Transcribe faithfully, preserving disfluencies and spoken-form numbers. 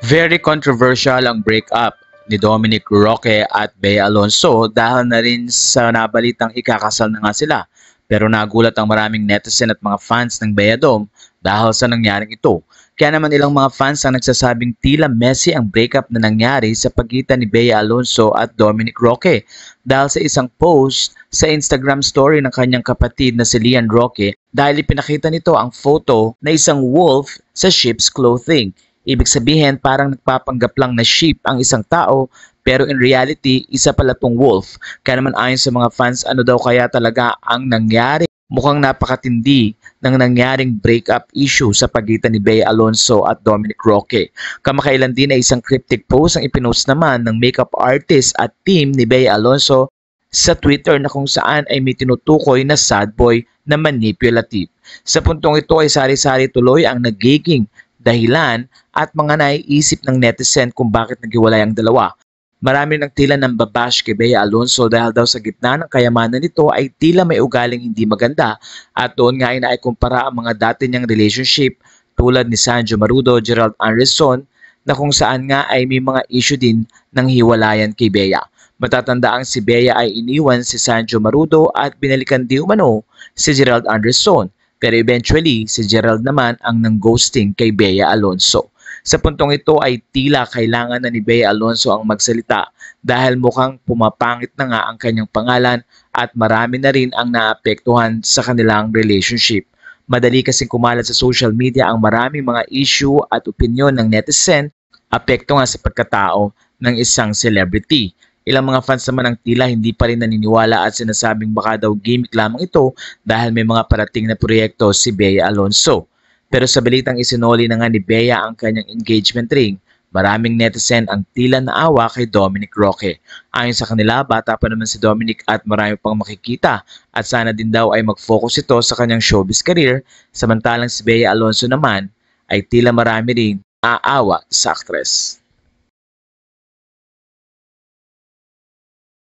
Very controversial ang breakup ni Dominic Roque at Bea Alonso dahil na rin sa nabalitang ikakasal na nga sila. Pero nagulat ang maraming netizen at mga fans ng Bea Dom dahil sa nangyaring ito. Kaya naman ilang mga fans ang nagsasabing tila messy ang breakup na nangyari sa pagitan ni Bea Alonso at Dominic Roque dahil sa isang post sa Instagram story ng kanyang kapatid na si Lian Roque dahil ipinakita nito ang photo na isang wolf sa sheep's clothing. Ibig sabihin parang nagpapanggap lang na sheep ang isang tao pero in reality isa pala tong wolf. Kaya naman ayon sa mga fans ano daw kaya talaga ang nangyari. Mukhang napakatindi ng nangyaring breakup issue sa pagitan ni Bea Alonso at Dominic Roque. Kamakailan din ay isang cryptic post ang ipinost naman ng makeup artist at team ni Bea Alonso sa Twitter na kung saan ay may tinutukoy na sad boy na manipulative. Sa puntong ito ay sari-sari tuloy ang nagiging dahilan at mga naiisip ng netizen kung bakit naghiwalay ang dalawa. Marami nang tila nang babash kay Bea Alonso dahil daw sa gitna ng kayamanan nito ay tila may ugaling hindi maganda at doon nga ay naikumpara ang mga dati niyang relationship tulad ni Sanjo Marudo, Gerald Anderson na kung saan nga ay may mga issue din ng hiwalayan kay Bea. Matatandaang si Bea ay iniwan si Sanjo Marudo at binalikan di umano si Gerald Anderson. Pero eventually, si Gerald naman ang nang-ghosting kay Bea Alonso. Sa puntong ito ay tila kailangan na ni Bea Alonso ang magsalita dahil mukhang pumapangit na nga ang kanyang pangalan at marami na rin ang naapektuhan sa kanilang relationship. Madali kasing kumalat sa social media ang maraming mga issue at opinyon ng netizen apekto nga sa pagkatao ng isang celebrity. Ilang mga fans naman ang tila hindi pa rin naniniwala at sinasabing baka daw gimmick lamang ito dahil may mga parating na proyekto si Bea Alonso. Pero sa balitang isinoli na nga ni Bea ang kanyang engagement ring, maraming netizen ang tila naawa kay Dominic Roque. Ayon sa kanila, bata pa naman si Dominic at marami pang makikita at sana din daw ay mag-focus ito sa kanyang showbiz career samantalang si Bea Alonso naman ay tila marami rin aawa sa aktres.